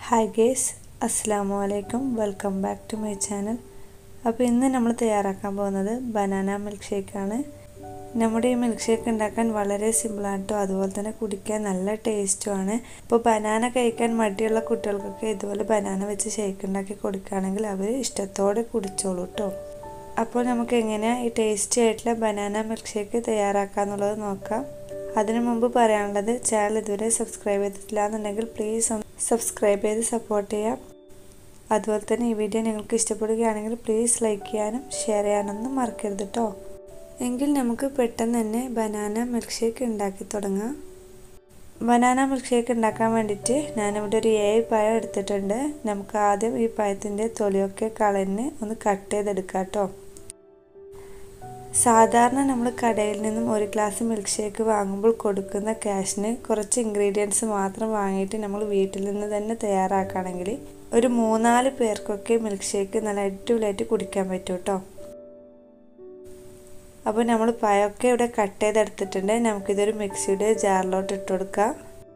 Hi guys, Assalamu alaikum. Welcome back to my channel. അപ്പോൾ ഇന്ന് നമ്മൾ തയ്യാറാക്കാൻ പോകുന്നത് ബനാന മിൽക്ക് ഷേക്ക് ആണ്. നമ്മുടെ ഈ മിൽക്ക് ഷേക്ക് ഉണ്ടാക്കാൻ വളരെ സിമ്പിൾ ആണ് അതുപോലെ തന്നെ കുടിക്കാൻ നല്ല ടേസ്റ്റും ആണ്. അപ്പോൾ ബനാന കഴിക്കാൻ മടിയുള്ള കുട്ടികൾക്കൊക്കെ ഇതുപോലെ ബനാന വെച്ച് ഷേക്ക് ഉണ്ടാക്കി കൊടുക്കുകയാണെങ്കിൽ അവർ ഇഷ്ടത്തോടെ കുടിച്ചോളൂ ട്ടോ. അപ്പോൾ നമുക്ക് എങ്ങനെ ഈ ടേസ്റ്റി ആയിട്ടുള്ള ബനാന മിൽക്ക് ഷേക്ക് തയ്യാറാക്കാന്നുള്ളത് നോക്കാം. അതിനു മുമ്പ് പറയാനുള്ളത് ചാനൽ ഇതുവരെ സബ്സ്ക്രൈബ് ചെയ്തിട്ടില്ല എന്നുണ്ടെങ്കിൽ പ്ലീസ് സബ്സ്ക്രൈബ് ചെയ്ത് സപ്പോർട്ട് ചെയ്യാം. അതുപോലെ തന്നെ ഈ വീഡിയോ നിങ്ങൾക്ക് ഇഷ്ടപ്പെടുകയാണെങ്കിൽ പ്ലീസ് ലൈക്ക് ചെയ്യാനും ഷെയർ ചെയ്യാനൊന്നും മറക്കരുത് ട്ടോ. എങ്കിൽ നമുക്ക് പെട്ടെന്ന് തന്നെ ബനാന മിൽക്ക് ഷേക്ക് ഉണ്ടാക്കി തുടങ്ങാം. ബനാന മിൽക്ക് ഷേക്ക് ഉണ്ടാക്കാൻ വേണ്ടിയിട്ട് ഞാനിവിടെ ഒരു 7 പഴം എടുത്തിട്ടുണ്ട്. നമുക്ക് ആദ്യം ഈ പഴത്തിൻ്റെ തൊലിയൊക്കെ കളഞ്ഞ് ഒന്ന് കട്ട് ചെയ്തെടുക്കാം ട്ടോ. സാധാരണ നമ്മൾ കടയിൽ നിന്നും ഒരു ഗ്ലാസ് മിൽക്ക് ഷേക്ക് വാങ്ങുമ്പോൾ കൊടുക്കുന്ന ക്യാഷിന് കുറച്ച് ഇൻഗ്രീഡിയൻസ് മാത്രം വാങ്ങിയിട്ട് നമ്മൾ വീട്ടിൽ നിന്ന് തന്നെ തയ്യാറാക്കുകയാണെങ്കിൽ ഒരു 3-4 പേർക്കൊക്കെ മിൽക്ക് ഷേക്ക് നല്ല അടിപൊളിയായിട്ട് കുടിക്കാൻ പറ്റും കേട്ടോ. അപ്പോൾ നമ്മൾ പഴമൊക്കെ ഇവിടെ കട്ട് ചെയ്തെടുത്തിട്ടുണ്ട്. നമുക്കിതൊരു മിക്സിയുടെ ജാറിലോട്ട് ഇട്ട് കൊടുക്കാം.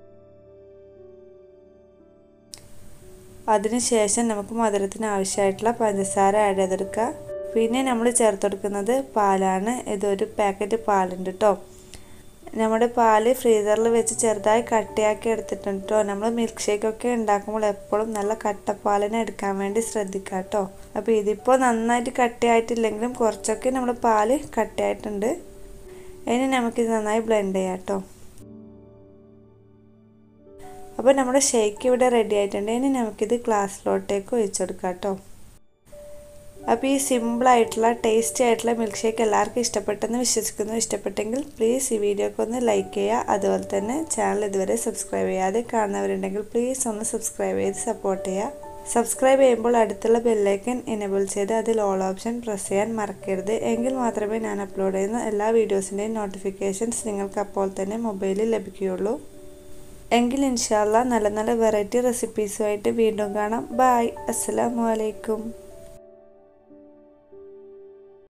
അതിനുശേഷം നമുക്ക് മധുരത്തിന് ആവശ്യമായിട്ടുള്ള പഞ്ചസാര ആഡ് ചെയ്തെടുക്കാം. പിന്നെ നമ്മൾ ചേർത്ത് കൊടുക്കുന്നത് പാലാണ്. ഇതൊരു പാക്കറ്റ് പാലുണ്ട് കേട്ടോ. നമ്മുടെ പാല് ഫ്രീസറിൽ വെച്ച് ചെറുതായി കട്ടയാക്കി എടുത്തിട്ടുണ്ട് കേട്ടോ. നമ്മൾ മിൽക്ക് ഷേക്കൊക്കെ ഉണ്ടാക്കുമ്പോൾ എപ്പോഴും നല്ല കട്ടപ്പാലിനെ എടുക്കാൻ വേണ്ടി ശ്രദ്ധിക്കുക കേട്ടോ. അപ്പോൾ ഇതിപ്പോൾ നന്നായിട്ട് കട്ടയായിട്ടില്ലെങ്കിലും കുറച്ചൊക്കെ നമ്മൾ പാല് കട്ടയായിട്ടുണ്ട്. ഇനി നമുക്കിത് നന്നായി ബ്ലെൻഡ് ചെയ്യാം കേട്ടോ. അപ്പോൾ നമ്മുടെ ഷേക്ക് ഇവിടെ റെഡി ആയിട്ടുണ്ട്. ഇനി നമുക്കിത് ഗ്ലാസ്സിലോട്ടേക്ക് ഒഴിച്ചു കൊടുക്കാം കേട്ടോ. അപ്പോൾ ഈ സിമ്പിളായിട്ടുള്ള ടേസ്റ്റി ആയിട്ടുള്ള മിൽക്ക് ഷേക്ക് എല്ലാവർക്കും ഇഷ്ടപ്പെട്ടെന്ന് വിശ്വസിക്കുന്നു. ഇഷ്ടപ്പെട്ടെങ്കിൽ പ്ലീസ് ഈ വീഡിയോക്ക് ഒന്ന് ലൈക്ക് ചെയ്യുക. അതുപോലെ തന്നെ ചാനൽ ഇതുവരെ സബ്സ്ക്രൈബ് ചെയ്യാതെ കാണുന്നവരുണ്ടെങ്കിൽ പ്ലീസ് ഒന്ന് സബ്സ്ക്രൈബ് ചെയ്ത് സപ്പോർട്ട് ചെയ്യുക. സബ്സ്ക്രൈബ് ചെയ്യുമ്പോൾ അടുത്തുള്ള ബെല്ലൈക്കൺ എനേബിൾ ചെയ്ത് അതിൽ ഓൾ ഓപ്ഷൻ പ്രസ് ചെയ്യാൻ മറക്കരുത്. എങ്കിൽ മാത്രമേ ഞാൻ അപ്ലോഡ് ചെയ്യുന്ന എല്ലാ വീഡിയോസിൻ്റെയും നോട്ടിഫിക്കേഷൻസ് നിങ്ങൾക്ക് അപ്പോൾ തന്നെ മൊബൈലിൽ ലഭിക്കുകയുള്ളൂ. എങ്കിൽ ഇൻഷാ അല്ലാഹ് നല്ല നല്ല വെറൈറ്റി റെസിപ്പീസുമായിട്ട് വീണ്ടും കാണാം. ബൈ. അസ്സലാമു അലൈക്കും.